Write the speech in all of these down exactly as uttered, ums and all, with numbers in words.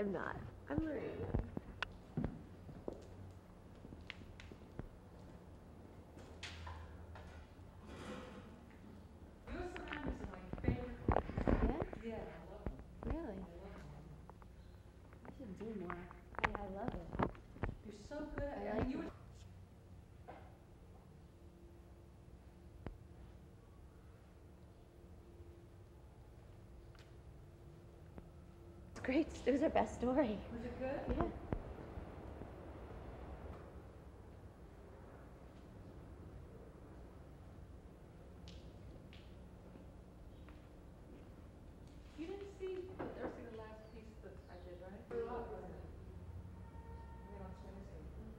I'm not. I'm learning. Your ceramics are my favorite. Yeah? Yeah, I love them. Really? I love them. I should do more. I, I love it. You're so good at I it. I like mean, you it. were It's great. It was our best story. Was it good? Yeah. You didn't see the Ursula last piece that I did, right? We're not, wasn't it? We're on Wednesday.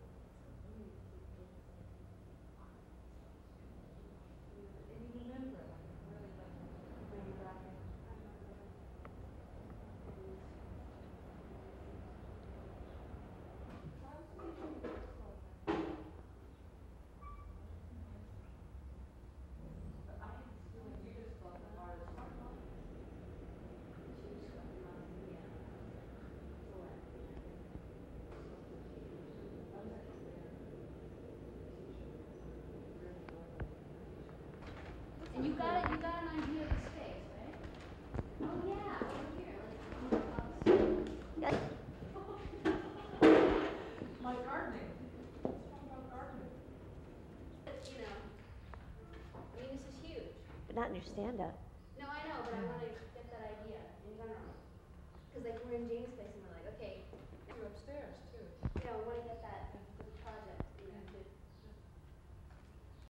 If you remember, I really like to bring you back in. But I had this feeling you just thought the artist was wrong. And you got it, you got an idea of the space, right? Oh yeah, over here, like My gardening. Let's talk about gardening. you know. I mean, this is huge. But not in your stand-up. No, I know, but I want to get that idea in general. Because like we're in James Bay.